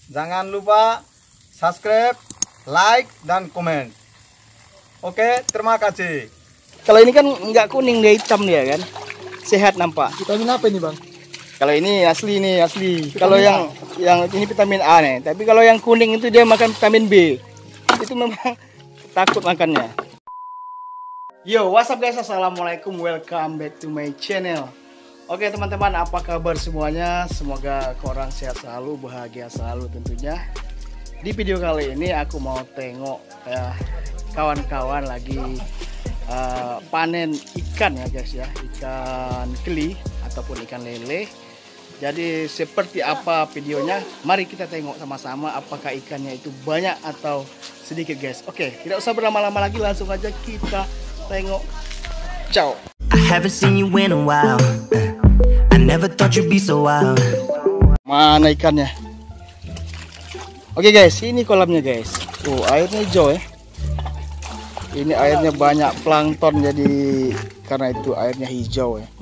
Jangan lupa subscribe, like, dan komen. Oke, terima kasih. Kalau ini kan nggak kuning, dia hitam dia kan. Sehat nampak. Vitamin apa ini, Bang? Kalau ini asli nih, asli. Kalau yang ini vitamin A nih. Tapi kalau yang kuning itu dia makan vitamin B. Itu memang takut makannya. Yo, what's up guys? Assalamualaikum, welcome back to my channel. Oke teman-teman, apa kabar semuanya? Semoga korang sehat selalu, bahagia selalu tentunya. Di video kali ini aku mau tengok kawan-kawan lagi panen ikan ya guys ya. Ikan keli ataupun ikan lele. Jadi seperti apa videonya? Mari kita tengok sama-sama apakah ikannya itu banyak atau sedikit guys. Oke, tidak usah berlama-lama lagi, langsung aja kita tengok. Ciao. I haven't seen you in a while. I never thought you'd be so wild. Mana ikannya? Oke guys, ini kolamnya guys. Airnya hijau ya. Ini airnya banyak plankton, jadi karena itu airnya hijau ya.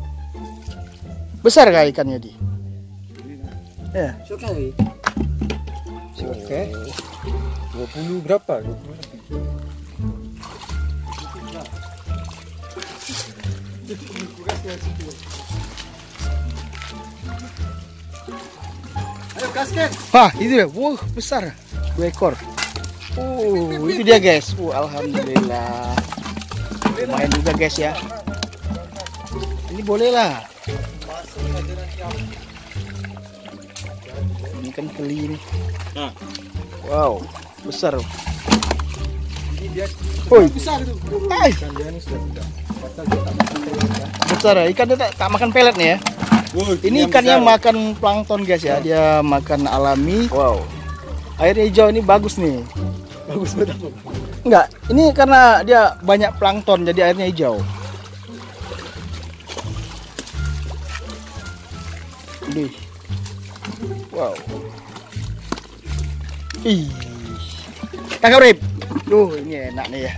Besar kah ikannya di? Ya. Oke. 20 berapa? 20 Ayo gaskan. Wah, itu ya. Wah, besar. 2 ekor. Itu dia guys. Alhamdulillah. Lumayan juga guys ya. Ini boleh lah. Ini kan keli nih. Wow, besar. Woi, Besar itu. besar ya. Ikan dia tak makan pelet nih ya. Ini ikannya makan plankton guys ya. Dia makan alami. Wow. Airnya hijau ini bagus nih. bagus banget. Enggak, ini karena dia banyak plankton jadi airnya hijau. Nih. Wow. Ih. Tangkap Rip. Duh, ini enak nih ya.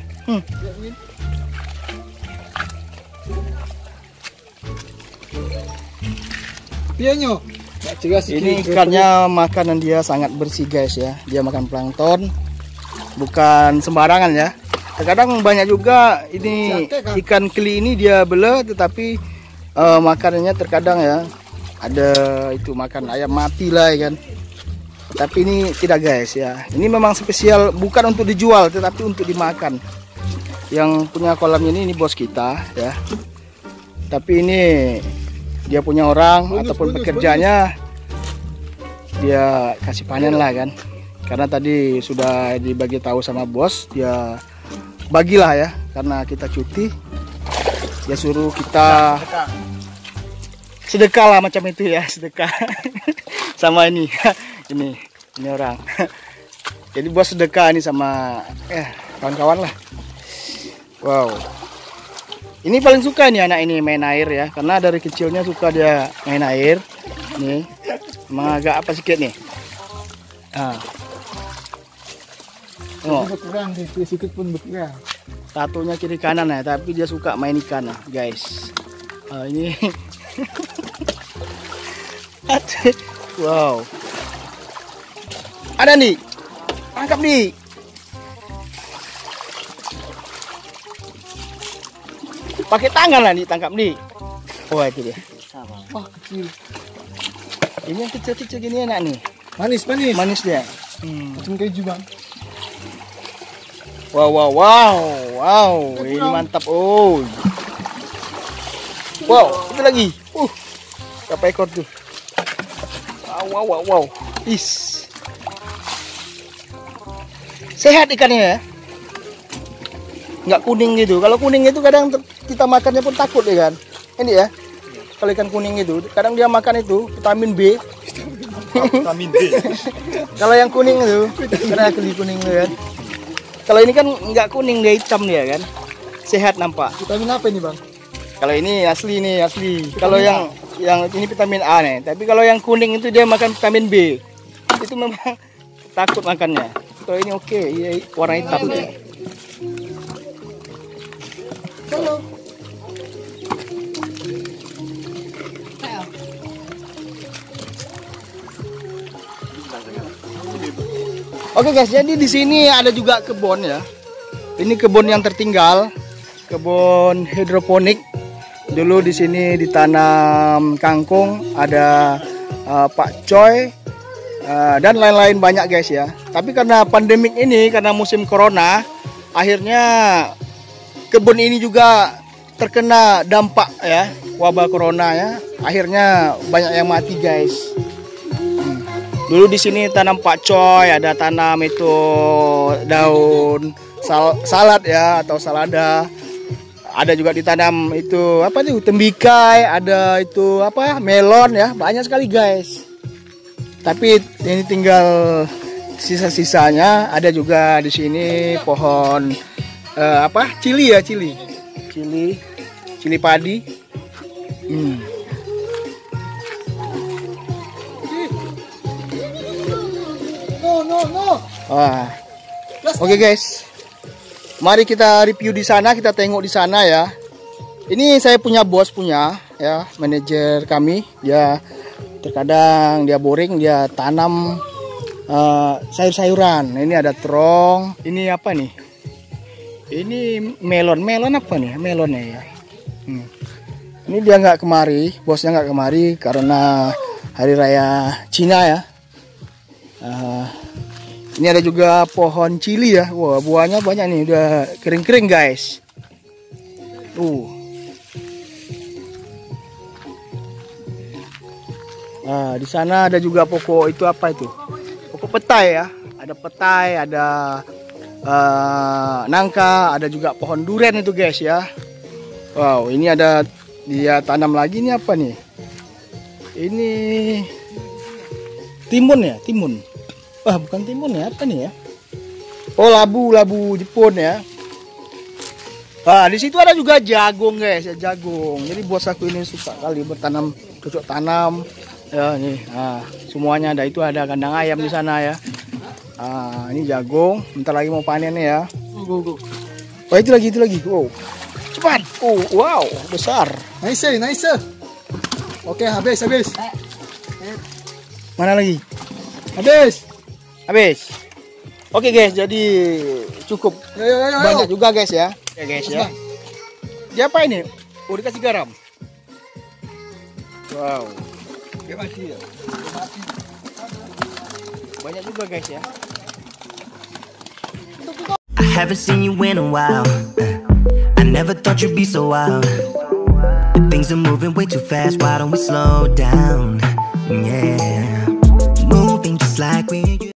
Pianyo. Ini ikannya makanan dia sangat bersih guys ya. Dia makan plankton. Bukan sembarangan ya. Terkadang banyak juga ini ikan keli ini dia bela, tetapi makanannya terkadang ya ada itu makan ayam mati lah ya kan. Tapi ini tidak guys ya. Ini memang spesial, bukan untuk dijual tetapi untuk dimakan. Yang punya kolam ini bos kita ya. Tapi ini dia punya orang ataupun pekerjanya dia kasih panen lah kan. Karena tadi sudah dibagi tahu sama bos, dia bagilah ya. Karena kita cuti, dia suruh kita sedekah lah macam itu ya, sedekah sama ini ini orang. Jadi bos sedekah ini sama kawan-kawan lah. Wow, ini paling suka nih anak ini main air ya, karena dari kecilnya suka dia main air. Nih, emang agak apa sedikit nih. Berkurang, sedikit pun berkurang. Tatunya kiri kanan ya, tapi dia suka main ikan nah, guys. Ini wow, ada nih, tangkap nih. Pakai tangan lah nih, tangkap nih. Wah itu dia. Wah, kecil. Ini yang kecil-kecil gini enak nih. Manis. Manis dia. Macam keju, Bang. Wow, ini mantap. Wow, itu lagi. Berapa ekor tuh? Wow. Sehat ikannya ya. Nggak kuning gitu. Kalau kuning itu kadang kita makannya pun takut ya kan. Ini ya. Kalau ikan kuning itu kadang dia makan itu vitamin B. Vitamin D. Kalau yang kuning itu karena keli kuning itu kan. Kalau ini kan nggak kuning, dia hitam dia kan. Sehat nampak. Vitamin apa ini, Bang? Kalau ini asli nih, asli. Kalau yang ini vitamin A nih. Tapi kalau yang kuning itu dia makan vitamin B. Itu memang takut makannya. Kalau ini oke, iya, warna hitam dia. Halo. Oke guys, jadi di sini ada juga kebun ya. Ini kebun yang tertinggal, kebun hidroponik. Dulu di sini ditanam kangkung, ada pakcoy dan lain-lain banyak guys ya. Tapi karena pandemik ini, karena musim corona, akhirnya kebun ini juga terkena dampak ya, wabah corona ya. Akhirnya banyak yang mati guys. Dulu di sini tanam pakcoy, ada tanam itu daun salad ya atau salada. Ada juga ditanam itu apa tuh tembikai, ada itu apa melon ya, banyak sekali guys. Tapi ini tinggal sisa-sisanya. Ada juga di sini pohon apa cili ya, cili padi. No. Oke guys, mari kita review di sana, kita tengok di sana ya. Ini saya punya bos punya ya, manajer kami. Dia terkadang dia boring, dia tanam sayur-sayuran. Ini ada terong. Ini apa nih? Ini melon apa nih? Melonnya ya. Ini dia nggak kemari, bosnya nggak kemari karena hari raya Cina ya. Ini ada juga pohon cili ya. Wah, buahnya banyak nih, udah kering-kering guys. Di sana ada juga pokok itu apa itu? Pokok petai ya. Ada petai, ada nangka, ada juga pohon durian itu guys ya. Wow, ini ada dia tanam lagi, ini apa nih? Ini timun ya, timun. Wah, bukan timun ya, apa nih ya? Oh, labu Jepun ya. Di situ ada juga jagung guys, ya jagung. Jadi bos aku ini suka kali bertanam, cocok tanam. Ya nih, semuanya ada, itu ada kandang ayam di sana ya. Ini jagung, bentar lagi mau panen ya. Go. Oh, itu lagi. Wow, cepat. Oh, wow, besar. Nice. Oke, habis. Mana lagi? Habis. Oke guys, jadi cukup Yo. banyak juga guys ya. Ya guys ya. Dia apa ini? Oh, dikasih garam. Wow. Dia mati ya. Banyak juga guys ya. I haven't seen you in a while. I never thought you'd be so wild. Things are moving way too fast. Why don't we slow down? Yeah.